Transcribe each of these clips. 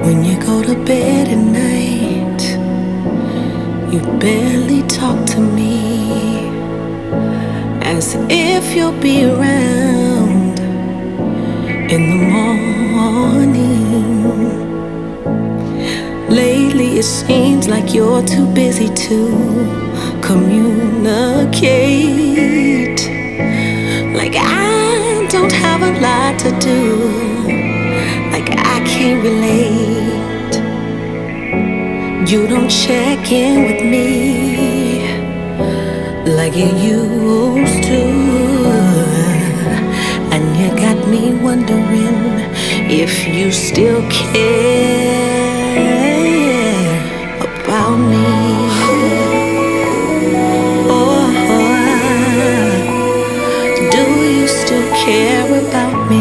When you go to bed at night, you barely talk to me, as if you'll be around in the morning. Lately it seems like you're too busy to communicate, like I don't have a lot to do, like I can't relate. You don't check in with me like you used to, and you got me wondering if you still care about me. Oh, do you still care about me?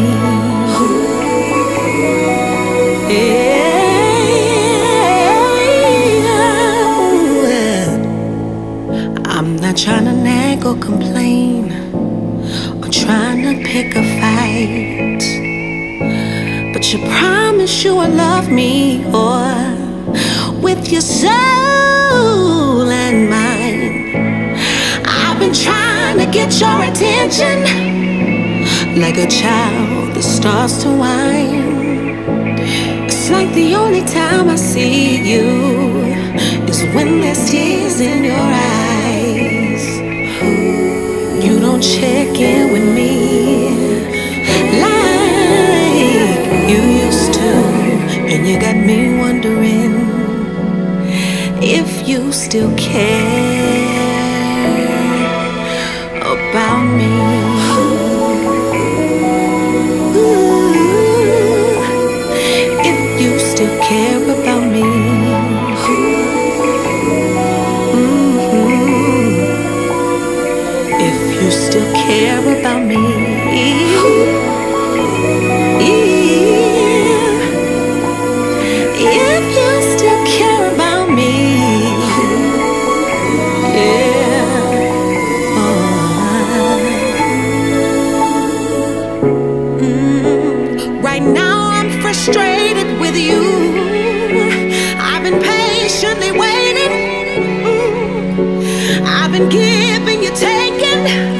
I'm not trying to nag or complain or trying to pick a fight, but you promise you will love me, or with your soul and mine. I've been trying to get your attention, like a child that starts to whine. It's like the only time I see you is when there's tears in your eyes. You don't check in with me like you used to, and you got me wondering if you still care about me. If you still care about me. If you still care about me. If you still care about me. Yeah. Right now I'm frustrated with you. I've been patiently waiting. I've been giving you, taking.